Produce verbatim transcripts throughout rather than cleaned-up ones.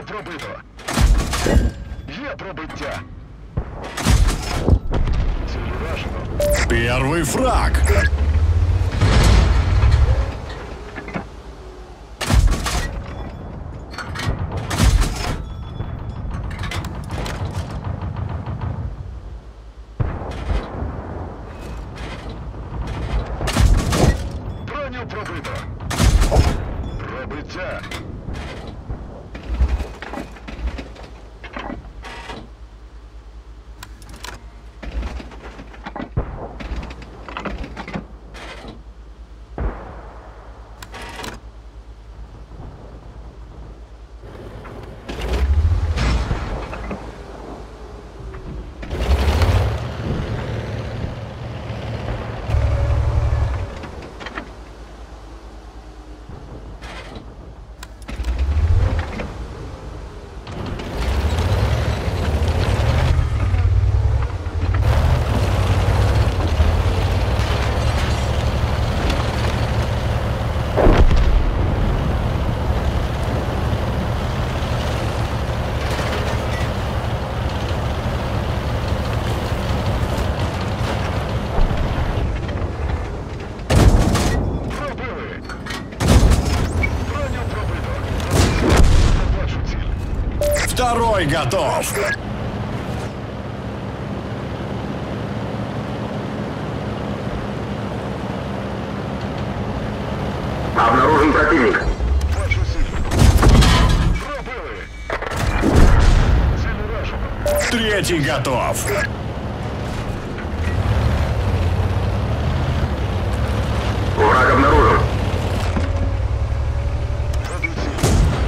пробито. Є пробиття. Ціль уражено. Первый фраг. Броню пробито. Пробиття. Второй готов. Обнаружен противник. Бачу ціль. Пробили. Ціль уражено. Третий готов. Враг обнаружен. Веду ціль.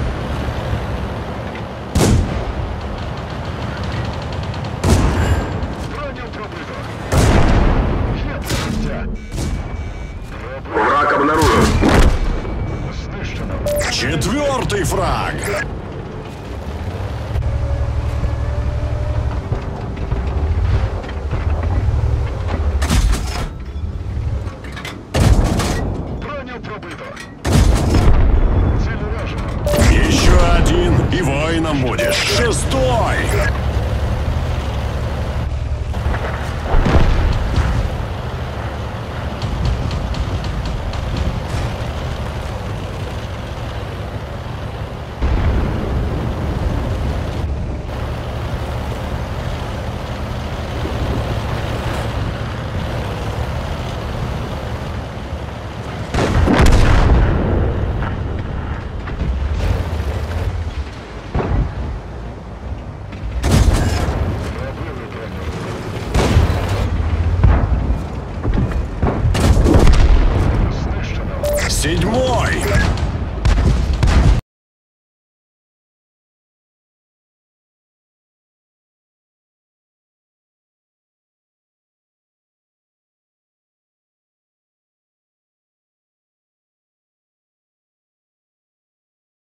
Броню пробито. Є пробиття. Пробили. Враг обнаружен. Знищено. Четвертый фраг. Броню пробито. Ціль уражено. Еще один, и воином будешь. Шестой.